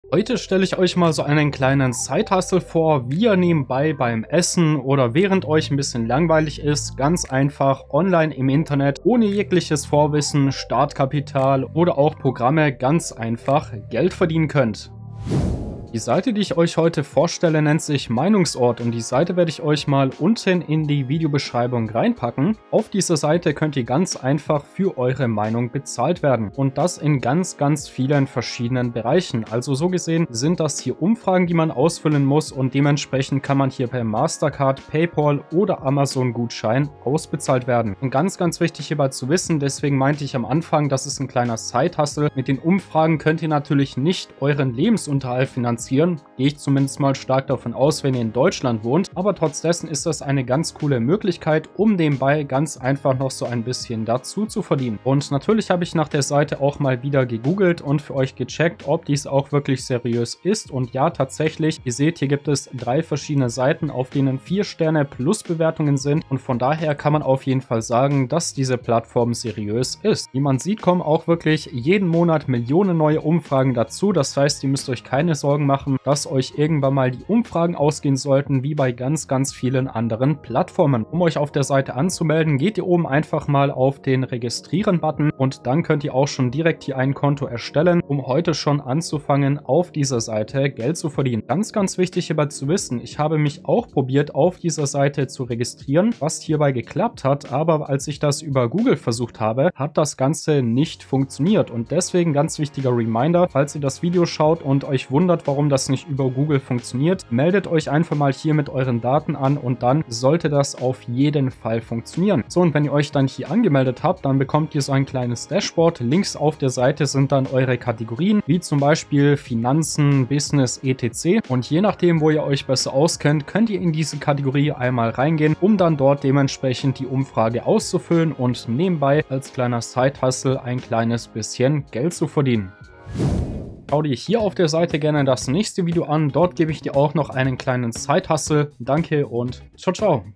Heute stelle ich euch mal so einen kleinen Side-Hustle vor, wie ihr nebenbei beim Essen oder während euch ein bisschen langweilig ist, ganz einfach online im Internet, ohne jegliches Vorwissen, Startkapital oder auch Programme ganz einfach Geld verdienen könnt. Die Seite, die ich euch heute vorstelle, nennt sich Meinungsort und die Seite werde ich euch mal unten in die Videobeschreibung reinpacken. Auf dieser Seite könnt ihr ganz einfach für eure Meinung bezahlt werden und das in ganz vielen verschiedenen Bereichen. Also so gesehen sind das hier Umfragen, die man ausfüllen muss und dementsprechend kann man hier per Mastercard, PayPal oder Amazon-Gutschein ausbezahlt werden. Und ganz wichtig hierbei zu wissen, deswegen meinte ich am Anfang, das ist ein kleiner Side-Hustle. Mit den Umfragen könnt ihr natürlich nicht euren Lebensunterhalt finanzieren. Gehe ich zumindest mal stark davon aus, wenn ihr in Deutschland wohnt. Aber trotz dessen ist das eine ganz coole Möglichkeit, um nebenbei ganz einfach noch so ein bisschen dazu zu verdienen. Und natürlich habe ich nach der Seite auch mal wieder gegoogelt und für euch gecheckt, ob dies auch wirklich seriös ist. Und ja, tatsächlich, ihr seht, hier gibt es 3 verschiedene Seiten, auf denen 4 Sterne plus Bewertungen sind. Und von daher kann man auf jeden Fall sagen, dass diese Plattform seriös ist. Wie man sieht, kommen auch wirklich jeden Monat Millionen neue Umfragen dazu. Das heißt, ihr müsst euch keine Sorgen machen, dass euch irgendwann mal die Umfragen ausgehen sollten, wie bei ganz vielen anderen Plattformen. Um euch auf der Seite anzumelden, geht ihr oben einfach mal auf den Registrieren-Button und dann könnt ihr auch schon direkt hier ein Konto erstellen, um heute schon anzufangen, auf dieser Seite Geld zu verdienen. Ganz wichtig hierbei zu wissen, ich habe mich auch probiert, auf dieser Seite zu registrieren, was hierbei geklappt hat, aber als ich das über Google versucht habe, hat das Ganze nicht funktioniert und deswegen ganz wichtiger Reminder, falls ihr das Video schaut und euch wundert, warum das nicht über Google funktioniert, meldet euch einfach mal hier mit euren Daten an und dann sollte das auf jeden Fall funktionieren. So, und wenn ihr euch dann hier angemeldet habt, dann bekommt ihr so ein kleines Dashboard. Links auf der Seite sind dann eure Kategorien, wie zum Beispiel Finanzen, Business, etc. Und je nachdem, wo ihr euch besser auskennt, könnt ihr in diese Kategorie einmal reingehen, um dann dort dementsprechend die Umfrage auszufüllen und nebenbei als kleiner Side-Hustle ein kleines bisschen Geld zu verdienen. Schau dir hier auf der Seite gerne das nächste Video an. Dort gebe ich dir auch noch einen kleinen Side-Hustle. Danke und ciao.